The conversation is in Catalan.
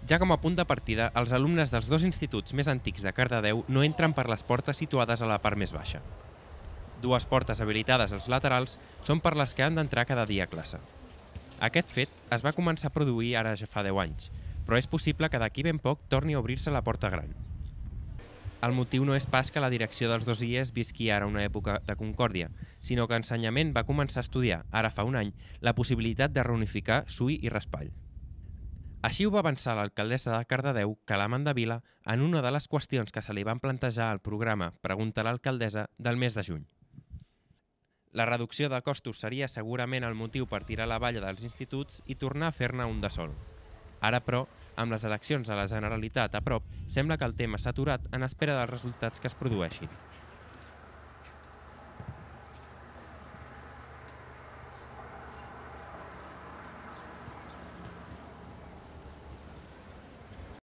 Ja com a punt de partida, els alumnes dels dos instituts més antics de Cardedeu no entren per les portes situades a la part més baixa. Dues portes habilitades als laterals són per les que han d'entrar cada dia a classe. Aquest fet es va començar a produir ara ja fa 10 anys, però és possible que d'aquí ben poc torni a obrir-se la porta gran. El motiu no és pas que la direcció dels dos IES visqui ara una època de concòrdia, sinó que Ensenyament va començar a estudiar, ara fa un any, la possibilitat de reunificar SUI i Raspall. Així ho va avançar l'alcaldessa de Cardedeu, Calamanda Vila, en una de les qüestions que se li van plantejar al programa Pregunta a l'alcaldessa del mes de juny. La reducció de costos seria segurament el motiu per tirar la valla dels instituts i tornar a fer-ne un de sol. Ara, però, amb les eleccions a la Generalitat a prop, sembla que el tema s'ha aturat en espera dels resultats que es produeixin.